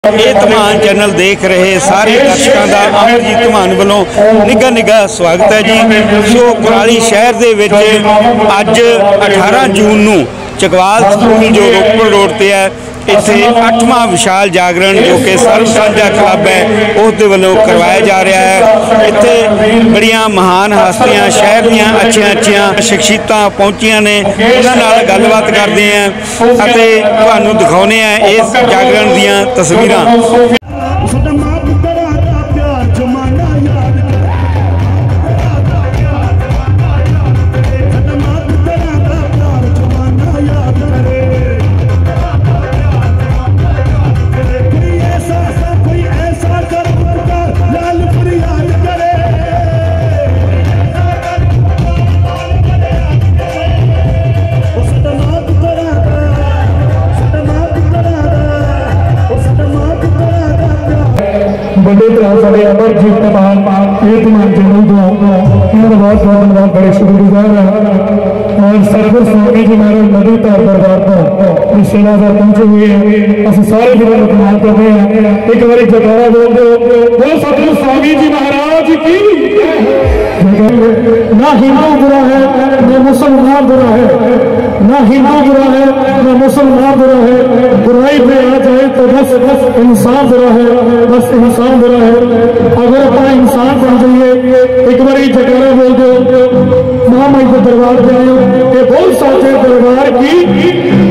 ਇਹ ਧਮਾਨ ਚੈਨਲ ਦੇਖ ਰਹੇ ਸਾਰੇ ਦਰਸ਼ਕਾਂ ਦਾ ਅਮਰਜੀਤ ਧਮਾਨ ਵੱਲੋਂ ਨਿੱਘਾ ਸਵਾਗਤ ਹੈ ਜੀ। ਸੋ ਕੁਰਾਲੀ ਸ਼ਹਿਰ ਦੇ ਵਿੱਚ ਅੱਜ 18 ਜੂਨ ਨੂੰ ਚਕਵਾਲ ਸਕੂਲ ਜੋ ਰੋਪੜ ਰੋਡ ਤੇ ਹੈ, ਇੱਥੇ 8ਵਾਂ ਵਿਸ਼ਾਲ ਜਾਗਰਣ जो कि सर्व साझा क्लब है उसके वालों करवाया जा रहा है। इत्थे बड़ियां महान हस्तियां शहर दियां अच्छियां शख्सियतां पहुंचियां ने, उन्हां नाल गलबात करते हैं अते तुहानूं दिखाउने हैं इस जागरण दियां तस्वीरां। बड़े तरह साढ़े अमरजीत धमान चैनल को बहुत बहुत धन्यवाद, बड़े शुक्रगुजार हैं। और सरवर स्वामी जी महाराज नदी तार दरबार को सेवादार पहुंचे हुए हैं, असं सारे जिले में धन्यवाद करते हैं। एक बार जयकारा बोल दो सरवर स्वामी जी महाराज की। ना हिंदू बुरा है न मुसलमान बुरा है, ना हिंदू बुरा है न मुसलमान बुरा है, बुराई पे आ जाए तो बस इंसान बुरा है, बस इंसान बुरा है। अगर अपना इंसान बन जाइए एक बार जयकारा बोल दो महामाई को दरबार जाए के बहुत सारे दरबार की।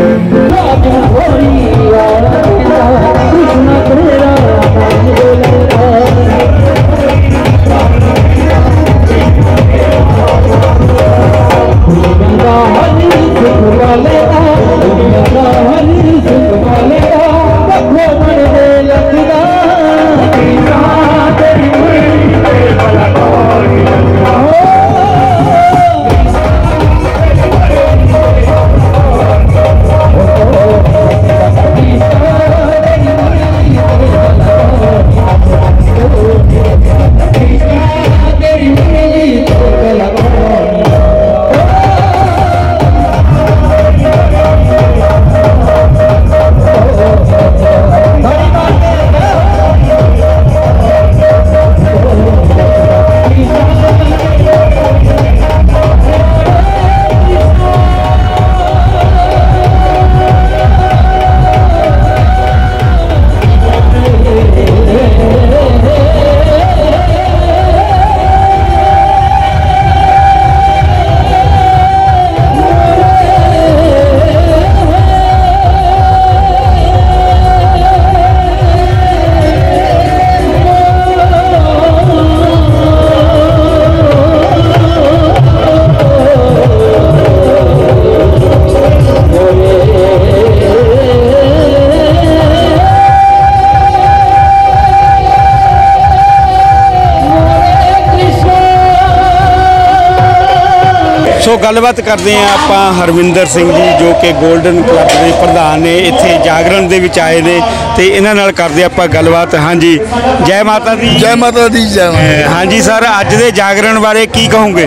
सो गलबात करते हैं आप हरविंदर सिंह जी जो कि गोल्डन क्लब के प्रधान ने, इत्थे जागरण दे विच आए ने ते इन्हां नाल करदे आपां गलबात। हाँ जी, जय माता दी। जय माता दी। जय। हाँ जी सर, अज दे जागरण बारे की कहोगे?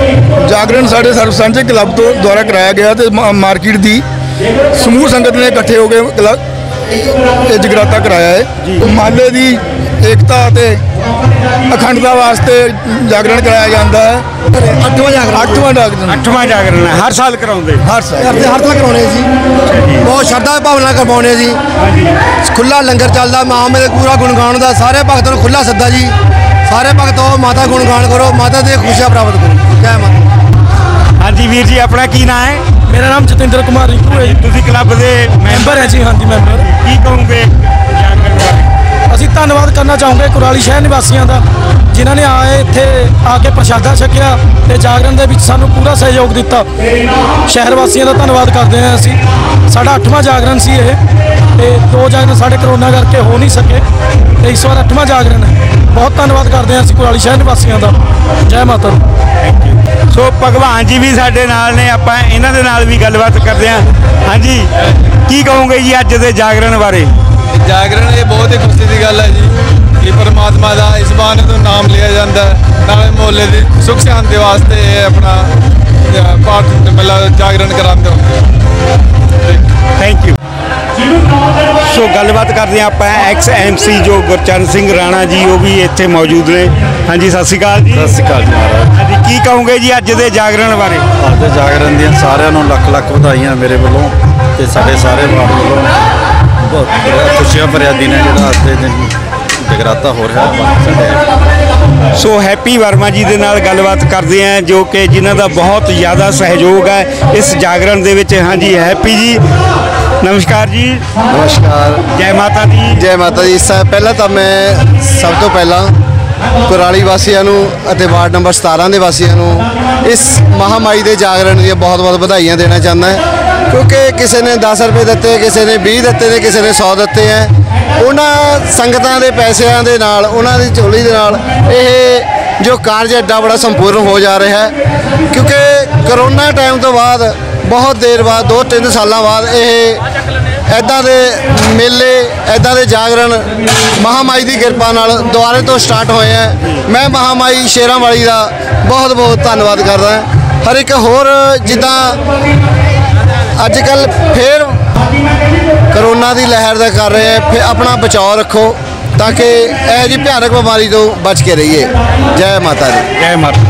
जागरण साढ़े सर्व साझे क्लब तो द्वारा कराया गया तो मार्केट की समूह संगत ने इकट्ठे हो गए क्लब जगराता कराया है। माले की एकता अखंडता वास्ते जागरण कराया जाता है। 8वां जागरण है, हर साल कराउंदे? हर साल कराने जी, बहुत श्रद्धा भावना करवाने जी। खुला लंगर चलता, मामे दे पूरा गुणगान का, सारे भगतों को खुला सद्दा जी। सारे भगत माता गुणगान करो, माता की खुशियां प्राप्त करो। जय माता। हाँ जी वीर जी, अपना की नाम है? मेरा नाम जतिंदर कुमार रिंकू है जी। तुसी क्लब के मैंबर है जी? हाँ जी मैंबर। की कहोगे जागरण बारे? ਅਸੀਂ ਧੰਨਵਾਦ ਕਰਨਾ ਚਾਹੂੰਗੇ ਕੁਰਾਲੀ ਸ਼ਹਿਰ ਨਿਵਾਸੀਆਂ ਦਾ, ਜਿਨ੍ਹਾਂ ਨੇ ਆਏ ਇੱਥੇ ਆ ਕੇ ਪ੍ਰਸ਼ਾਦਾ ਛਕਿਆ ਤੇ ਜਾਗਰਣ ਦੇ ਵਿੱਚ ਸਾਨੂੰ ਪੂਰਾ ਸਹਿਯੋਗ ਦਿੱਤਾ। ਸ਼ਹਿਰ ਵਾਸੀਆਂ ਦਾ ਧੰਨਵਾਦ ਕਰਦੇ ਹਾਂ ਅਸੀਂ। ਸਾਡਾ 8ਵਾਂ ਜਾਗਰਣ ਸੀ ਇਹ, ਤੇ 2 ਜਾਗਰਣ ਸਾਡੇ ਕਰੋਨਾ ਕਰਕੇ ਹੋ ਨਹੀਂ ਸਕੇ ਤੇ ਇਸ ਵਾਰ 8ਵਾਂ ਜਾਗਰਣ ਹੈ। ਬਹੁਤ ਧੰਨਵਾਦ ਕਰਦੇ ਹਾਂ ਅਸੀਂ ਕੁਰਾਲੀ ਸ਼ਹਿਰ ਨਿਵਾਸੀਆਂ ਦਾ। ਜੈ ਮਾਤਾ ਦੀ। सो भगवान जी भी साडे नाल ने, आपां इन्हां दे नाल भी गलबात करदे हां। हाँ जी, की कहोगे जी अज दे जागरण बारे? जागरण ये बहुत ही खुशी की गल है जी कि परमात्मा का इस बहाने तो नाम लिया जाता है, नाले मोहल्ले की सुख शांति वास्ते अपना पाठ मतलब जागरण कराते हो। Thank you. ਸੋ ਗੱਲਬਾਤ ਕਰਦੇ ਹਾਂ ਆਪਾਂ ਐਕਸ MC ਜੋ ਗੁਰਚਰਨ ਸਿੰਘ ਰਾਣਾ ਜੀ ਉਹ ਵੀ ਇੱਥੇ ਮੌਜੂਦ ਨੇ। ਹਾਂਜੀ ਸਤਿ ਸ਼੍ਰੀ ਅਕਾਲ ਜੀ। ਸਤਿ ਸ਼੍ਰੀ ਅਕਾਲ ਜੀ ਮਹਾਰਾਜ। ਹਾਂਜੀ ਕੀ ਕਹੋਗੇ ਜੀ ਅੱਜ ਦੇ ਜਾਗਰਣ ਬਾਰੇ? ਅੱਜ ਦੇ ਜਾਗਰਣ ਦੀਆਂ ਸਾਰਿਆਂ ਨੂੰ ਲੱਖ ਲੱਖ ਵਧਾਈਆਂ ਮੇਰੇ ਵੱਲੋਂ ਤੇ ਸਾਡੇ ਸਾਰੇ ਵਾਰਡ ਵੱਲੋਂ। ਬਹੁਤ ਖੁਸ਼ੀਆਂ ਭਰਿਆ ਦਿਨ ਹੈ ਜਿਹੜਾ ਅੱਜ ਦੇ ਦਿਨ ਜਗਰਾਤਾ ਹੋ ਰਿਹਾ ਸਾਡੇ। ਸੋ ਹੈਪੀ ਵਰਮਾ ਜੀ ਦੇ ਨਾਲ ਗੱਲਬਾਤ ਕਰਦੇ ਹਾਂ ਜੋ ਕਿ ਜਿਨ੍ਹਾਂ ਦਾ ਬਹੁਤ ਜ਼ਿਆਦਾ ਸਹਿਯੋਗ ਹੈ ਇਸ ਜਾਗਰਣ ਦੇ ਵਿੱਚ। ਹਾਂਜੀ ਹੈਪੀ ਜੀ ਨਮਸਕਾਰ ਜੀ। ਨਮਸਕਾਰ। ਜੈ ਮਾਤਾ ਦੀ। ਜੈ ਮਾਤਾ ਦੀ। ਪਹਿਲਾਂ ਤਾਂ ਮੈਂ ਸਭ ਤੋਂ ਪਹਿਲਾਂ ਕੁਰਾਲੀ ਵਾਸੀਆਂ ਨੂੰ ਅਤੇ ਵਾਰਡ ਨੰਬਰ 17 ਦੇ ਵਾਸੀਆਂ ਨੂੰ ਇਸ ਮਹਾਮਾਈ ਦੇ ਜਾਗਰਣ ਦੀਆਂ ਬਹੁਤ ਬਹੁਤ ਵਧਾਈਆਂ ਦੇਣਾ ਚਾਹੁੰਦਾ ਕਿਉਂਕਿ ਕਿਸੇ ਨੇ 10 ਰੁਪਏ ਦਿੱਤੇ, ਕਿਸੇ ਨੇ 20 ਦਿੱਤੇ ਨੇ, ਕਿਸੇ ਨੇ 100 ਦਿੱਤੇ ਹੈ। ਉਹਨਾਂ ਸੰਗਤਾਂ ਦੇ ਪੈਸਿਆਂ ਦੇ ਨਾਲ, ਉਹਨਾਂ ਦੀ ਝੋਲੀ ਦੇ ਨਾਲ ਇਹ ਜੋ ਕਾਰਜ ਐਡਾ ਬੜਾ ਸੰਪੂਰਨ ਹੋ ਜਾ ਰਿਹਾ ਹੈ ਕਿਉਂਕਿ ਕਰੋਨਾ ਟਾਈਮ ਤੋਂ ਬਾਅਦ ਬਹੁਤ ਦੇਰ ਬਾਅਦ 2-3 ਸਾਲਾਂ ਬਾਅਦ ਇਹ ਇੱਦਾਂ ਦੇ ਮੇਲੇ, ਇੱਦਾਂ ਦੇ ਜਾਗਰਣ ਮਹਾਮਾਈ ਦੀ ਕਿਰਪਾ ਨਾਲ ਦੁਬਾਰੇ ਤੋਂ ਸਟਾਰਟ ਹੋਏ ਹੈ। ਮੈਂ ਮਹਾਮਾਈ ਸ਼ੇਰਾਂ ਵਾਲੀ ਦਾ ਬਹੁਤ ਬਹੁਤ ਧੰਨਵਾਦ ਕਰਦਾ। ਹਰ ਇੱਕ ਹੋਰ ਜਿੱਦਾਂ ਅੱਜ ਕੱਲ੍ਹ ਫੇਰ ਕਰੋਨਾ ਦੀ ਲਹਿਰ ਦਾ ਕਰ ਰਹੇ ਹੈ, ਫਿਰ ਆਪਣਾ ਬਚਾਓ ਰੱਖੋ ਤਾਂ ਕਿ ਇਹ ਜੀ ਭਿਆਨਕ ਬਿਮਾਰੀ ਤੋਂ ਬਚ ਕੇ ਰਹੀਏ। ਜੈ ਮਾਤਾ ਦੀ। ਜੈ ਮਾਤਾ।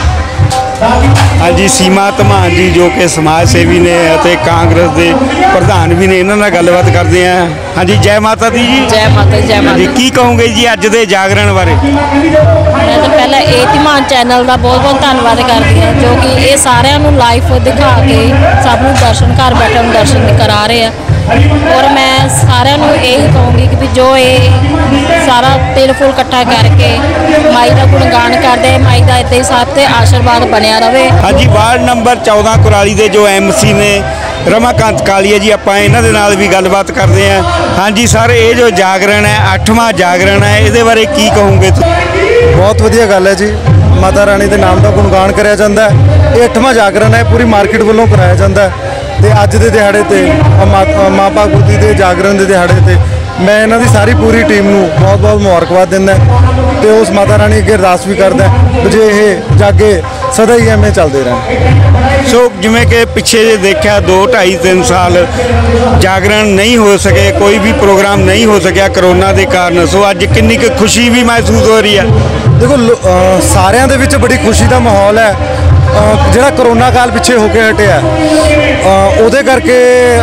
ਹਾਂਜੀ ਸੀਮਾ ਧਮਾਨ ਜੀ ਜੋ ਕਿ ਸਮਾਜ ਸੇਵੀ ਨੇ ਅਤੇ ਕਾਂਗਰਸ ਦੇ ਪ੍ਰਧਾਨ ਵੀ ਨੇ, ਇਹਨਾਂ ਨਾਲ ਗੱਲਬਾਤ ਕਰਦੇ ਹਾਂ। ਹਾਂਜੀ ਜੈ ਮਾਤਾ ਦੀ ਜੀ। ਜੈ ਮਾਤਾ ਦੀ। ਜੈ ਮਾਤਾ ਦੀ। ਕੀ ਕਹੋਗੇ ਜੀ ਅੱਜ ਦੇ ਜਾਗਰਣ ਬਾਰੇ? ਮੈਂ ਤਾਂ ਪਹਿਲਾਂ ਧਮਾਨ ਚੈਨਲ ਦਾ ਬਹੁਤ ਬਹੁਤ ਧੰਨਵਾਦ ਕਰਦੀ ਹਾਂ ਜੋ ਕਿ ਇਹ ਸਾਰਿਆਂ ਨੂੰ ਲਾਈਵ ਦਿਖਾ ਕੇ ਸਭ ਨੂੰ ਦਰਸ਼ਨ ਘਰ ਬੈਠੇ ਨੂੰ ਦਰਸ਼ਨ ਕਰਾ ਰਹੇ ਆ। ਔਰ ਮੈਂ ਸਾਰਿਆਂ ਨੂੰ ਇਹੀ ਕਹੂੰਗੀ ਕਿ ਵੀ ਜੋ ਇਹ ਸਾਰਾ ਤਿਲ ਫੁੱਲ ਇਕੱਠਾ ਕਰਕੇ ਮਾਈ ਦਾ ਗੁਣਗਾਨ ਕਰਦੇ, ਮਾਈ ਦਾ ਇੱਦਾਂ ਹੀ ਸਭ 'ਤੇ ਆਸ਼ੀਰਵਾਦ ਬਣਿਆ ਰਵੇ। ਹਾਂਜੀ ਵਾਰਡ ਨੰਬਰ 14 ਕੁਰਾਲੀ ਦੇ ਜੋ MC ਨੇ ਰਮਾਕਾਂਤ ਕਾਲੀਆ ਜੀ, ਆਪਾਂ ਇਹਨਾਂ ਦੇ ਨਾਲ ਵੀ ਗੱਲਬਾਤ ਕਰਦੇ ਹਾਂ। ਹਾਂਜੀ ਸਰ ਇਹ ਜੋ ਜਾਗਰਣ ਹੈ 8ਵਾਂ ਜਾਗਰਣ ਹੈ, ਇਹਦੇ ਬਾਰੇ ਕੀ ਕਹੋਗੇ? ਬਹੁਤ ਵਧੀਆ ਗੱਲ ਹੈ ਜੀ। ਮਾਤਾ ਰਾਣੀ ਦੇ ਨਾਮ ਦਾ ਗੁਣਗਾਨ ਕਰਿਆ ਜਾਂਦਾ ਹੈ। ਇਹ 8ਵਾਂ ਜਾਗਰਣ ਹੈ, ਪੂਰੀ ਮਾਰਕੀਟ ਵੱਲੋਂ ਕਰਾਇਆ ਜਾਂਦਾ ਹੈ ਤੇ ਅੱਜ ਦੇ ਦਿਹਾੜੇ ਤੇ ਮਾਂ ਭਾਗਵਤੀ ਦੇ ਜਾਗਰਣ ਦੇ ਦਿਹਾੜੇ ਤੇ ਮੈਂ ਇਹਨਾਂ ਦੀ ਸਾਰੀ ਪੂਰੀ ਟੀਮ ਨੂੰ ਬਹੁਤ ਬਹੁਤ ਮੁਬਾਰਕਬਾਦ ਦਿੰਦਾ ਤੇ ਉਸ ਮਾਤਾ ਰਾਣੀ ਅੱਗੇ ਅਰਦਾਸ ਵੀ ਕਰਦਾ ਜੇ ਇਹ ਜਾਗੇ ਸਦਾ ਹੀ ਐਵੇਂ ਚੱਲਦੇ ਰਹਿਣ। ਸੋ ਜਿਵੇਂ ਕਿ ਪਿੱਛੇ ਜੇ ਦੇਖਿਆ 2-2.5-3 ਸਾਲ ਜਾਗਰਣ ਨਹੀਂ ਹੋ ਸਕੇ, ਕੋਈ ਵੀ ਪ੍ਰੋਗਰਾਮ ਨਹੀਂ ਹੋ ਸਕਿਆ ਕਰੋਨਾ ਦੇ ਕਾਰਨ। ਸੋ ਅੱਜ ਕਿੰਨੀ ਕੁ ਖੁਸ਼ੀ ਵੀ ਮਹਿਸੂਸ ਹੋ ਰਹੀ ਹੈ? ਦੇਖੋ ਸਾਰਿਆਂ ਦੇ ਵਿੱਚ ਬੜੀ ਖੁਸ਼ੀ ਦਾ ਮਾਹੌਲ ਹੈ। ਜਿਹੜਾ ਕਰੋਨਾ ਕਾਲ ਪਿੱਛੇ ਹੋ ਕੇ ਹਟਿਆ ਉਹਦੇ ਕਰਕੇ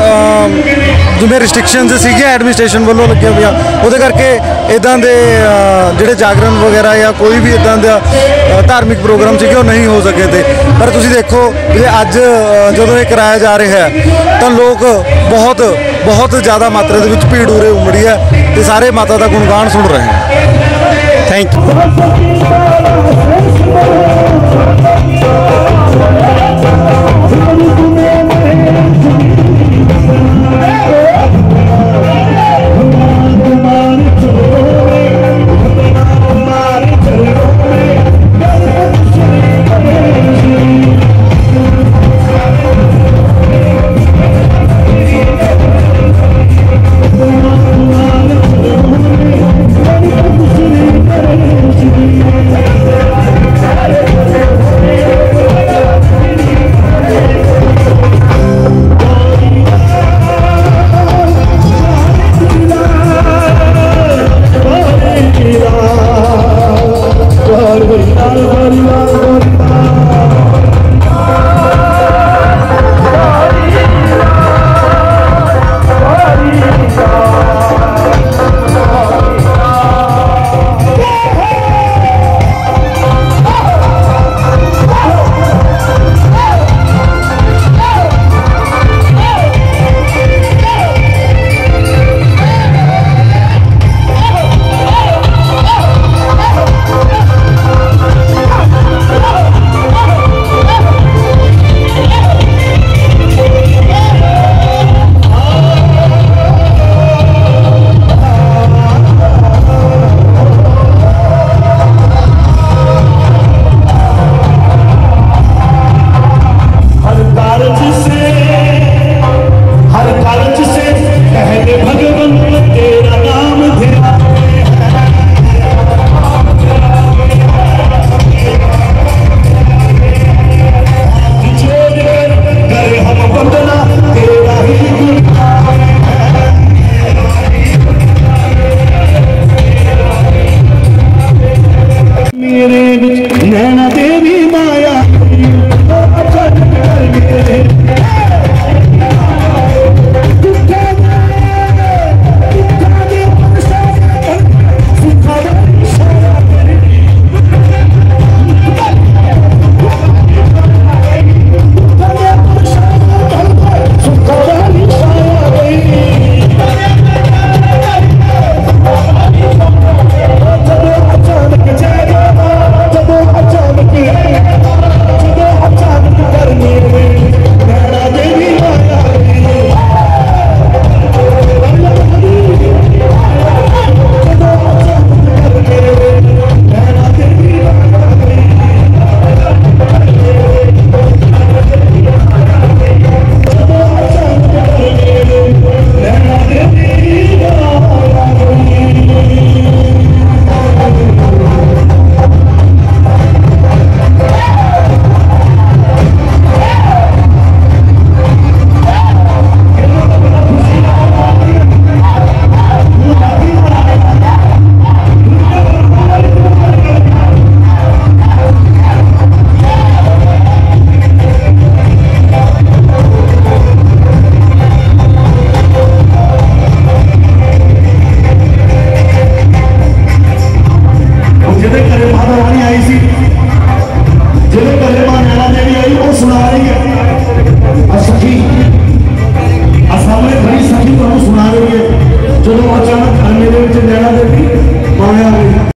ਜਿਵੇਂ ਰਿਸਟ੍ਰਿਕਸ਼ਨਸ ਸੀਗੀਆਂ ਐਡਮਿਨਿਸਟ੍ਰੇਸ਼ਨ ਵੱਲੋਂ ਲੱਗੀਆਂ ਹੋਈਆਂ, ਉਹਦੇ ਕਰਕੇ ਇੱਦਾਂ ਦੇ ਜਿਹੜੇ ਜਾਗਰਣ ਵਗੈਰਾ ਜਾਂ ਕੋਈ ਵੀ ਇੱਦਾਂ ਦਾ ਧਾਰਮਿਕ ਪ੍ਰੋਗਰਾਮ ਸੀਗੇ ਉਹ ਨਹੀਂ ਹੋ ਸਕੇ ਤੇ। ਪਰ ਤੁਸੀਂ ਦੇਖੋ ਜੇ ਅੱਜ ਜਦੋਂ ਇਹ ਕਰਾਇਆ ਜਾ ਰਿਹਾ ਹੈ ਤਾਂ ਲੋਕ ਬਹੁਤ ਜ਼ਿਆਦਾ ਮਾਤਰਾ ਦੇ ਵਿੱਚ ਭੀੜ ਉਰੇ ਉਮੜੀ ਹੈ ਤੇ ਸਾਰੇ ਮਾਤਾ ਦਾ ਗੁਣਗਾਨ ਸੁਣ ਰਹੇ ਹਨ। Thank you.